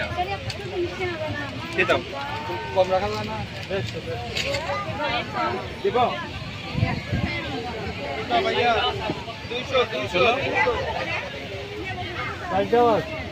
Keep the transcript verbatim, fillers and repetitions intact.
দিয়ে দাও কম রাখা যায় না দিব ভাইয়া দুইশো দুইশো